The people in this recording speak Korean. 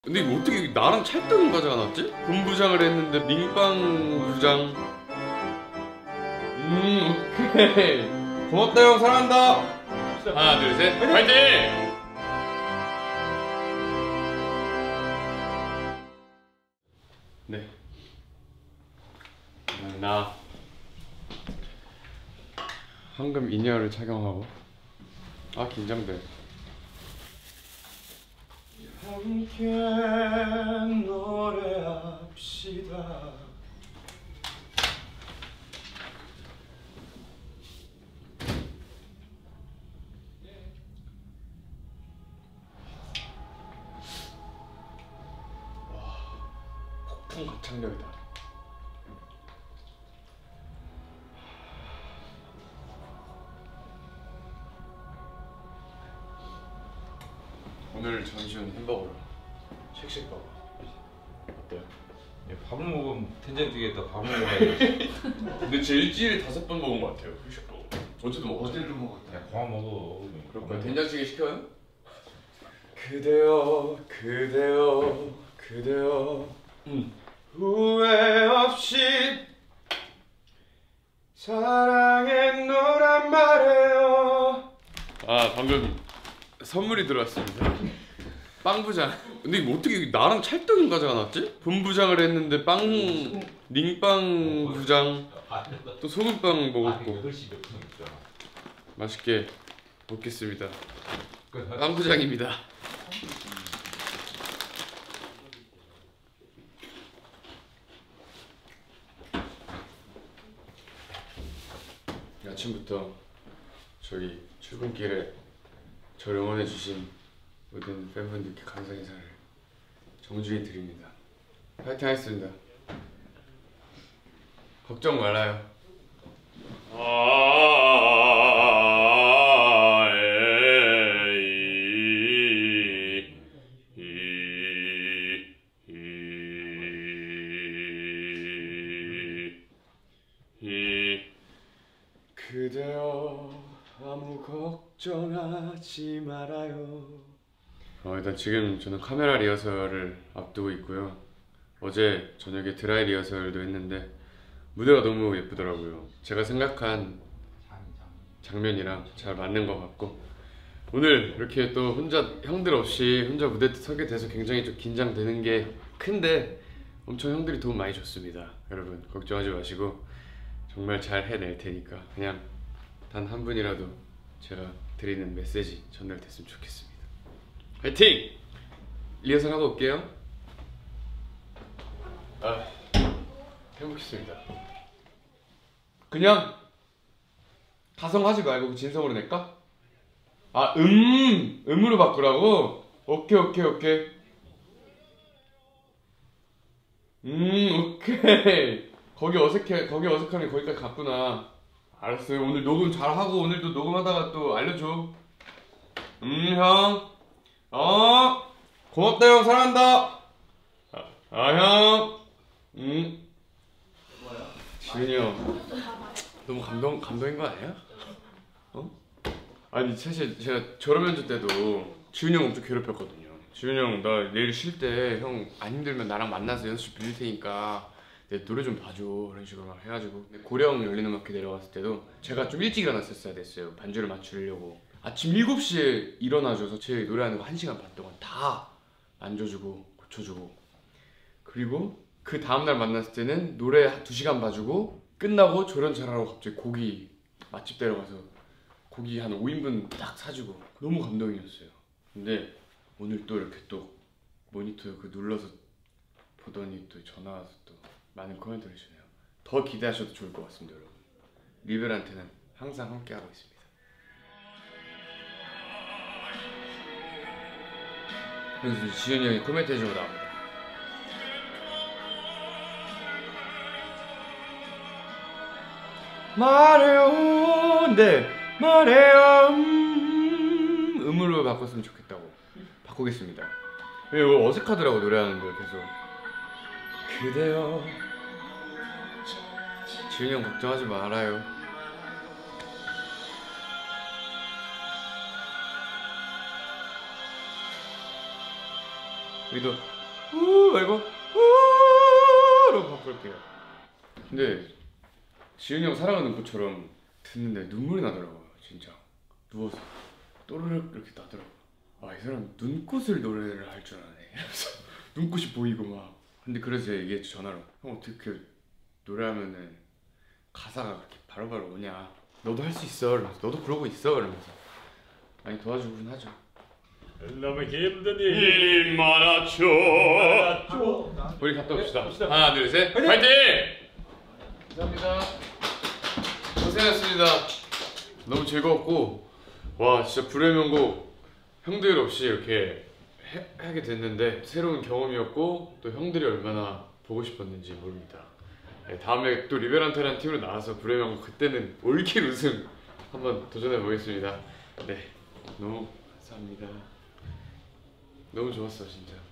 근데 이거 어떻게 나랑 찰떡인 과자가 나왔지? 본부장을 했는데 민빵 부장. 오케이. 고맙다 형, 사랑한다. 하나 둘 셋 파이팅! 네, 나 황금 인이어를 착용하고, 아 긴장돼. 함께 노래합시다. 폭풍 가창력이다. 오늘 전시훈 햄버거로 쉑쉑버거 어때요? 야, 밥을 먹으면 된장찌개에다 밥을 먹어야지. 근데 제 일주일에 5번 먹은 것 같아요. 쉑쉑버거 어제도 먹었죠? 어제도 먹었다. 야, 그만 먹어. 그럴까요? 된장찌개 시켜요? 그대여 그대여 그대여 후회 없이 사랑했노란 말해요. 아, 방금 선물이 들어왔습니다. 빵부장. 근데 이거 어떻게 나랑 찰떡인 과자가 나왔지? 본부장을 했는데 닝빵 부장, 또 소금빵 먹었고. 8시 몇 분 있잖아. 맛있게 먹겠습니다. 빵부장입니다. 아침부터 저희 출근길에 저를 응원해주신 모든 팬분들께 감사 인사를 정중히 드립니다. 파이팅 하겠습니다. 걱정 말아요. 그대여 아무 걱정하지 말아요. 일단 지금 저는 카메라 리허설을 앞두고 있고요. 어제 저녁에 드라이 리허설도 했는데 무대가 너무 예쁘더라고요. 제가 생각한 장면이랑 잘 맞는 것 같고, 오늘 이렇게 또 혼자 형들 없이 혼자 무대 서게 돼서 굉장히 좀 긴장되는 게 큰데 엄청 형들이 도움 많이 줬습니다. 여러분 걱정하지 마시고 정말 잘 해낼 테니까 그냥 단 한 분이라도 제가 드리는 메시지 전달됐으면 좋겠습니다. 화이팅! 리허설 하고 올게요. 해보겠습니다. 그냥 가성하지 말고 진성으로 낼까? 아, 음으로 바꾸라고? 오케이. 오케이. 거기 어색하면 거기까지 갔구나. 알았어요. 오늘 녹음 잘하고 오늘도 녹음하다가 또 알려줘. 형. 고맙다 형, 사랑한다. 형. 지훈이 형 너무 감동인 거 아니야? 아니 사실 제가 졸업연주 때도 지훈이 형 엄청 괴롭혔거든요. 지훈이 형, 나 내일 쉴 때 형 안 힘들면 나랑 만나서 연습실 빌릴 테니까 내 노래 좀 봐줘, 이런 식으로 막 해가지고. 고령 열린음악회 내려갔을 때도 제가 좀 일찍 일어났었어야 됐어요. 반주를 맞추려고. 아침 7시에 일어나줘서 제 노래하는 거 1시간 반 동안 다 만져주고 고쳐주고, 그리고 그 다음날 만났을 때는 노래 2시간 봐주고 끝나고 조련찰하러 갑자기 고기 맛집 데려가서 고기 한 5인분 딱 사주고. 너무 감동이었어요. 근데 오늘 또 이렇게 또 모니터 그 눌러서 보더니 또 전화 와서 또 많은 코멘트를 해주네요. 더 기대하셔도 좋을 것 같습니다, 여러분. 리벨한테는 항상 함께하고 있습니다. 그래서 지현이 형이 코멘트 해주고 나옵니다. 말해요, 네, 말해요. 음으로 바꿨으면 좋겠다고 바꾸겠습니다. 이거 어색하더라고, 노래하는 거 계속. 그대여 지훈이 형 걱정하지 말아요. 우리도 우 말고 우로 바꿀게요. 근데 지훈이 형 사랑하는 꽃처럼 듣는데 눈물이 나더라고요. 진짜 누워서 또르륵 이렇게 나더라고요. 아, 이 사람 눈꽃을 노래를 할 줄 아네. 이러면서 눈꽃이 보이고 막. 근데 그래서 얘기했죠, 전화로. 형 어떻게 노래하면은 가사가 그렇게 바로바로 오냐. 너도 할 수 있어. 이러면서 너도 그러고 있어. 이러면서 많이 도와주곤 하죠. 너무 힘든 일 일 많았죠. 우리 갔다 옵시다. 하나 둘 셋 파이팅! 감사합니다. 고생했습니다. 너무 즐거웠고 와 진짜 불의 명곡 형들 없이 이렇게 하게 됐는데 새로운 경험이었고 또 형들이 얼마나 보고 싶었는지 모릅니다. 네, 다음에 또 리베란테라는 팀으로 나와서 불의 명곡 그때는 올킬 우승 한번 도전해 보겠습니다. 네 너무 감사합니다. 너무 좋았어 진짜.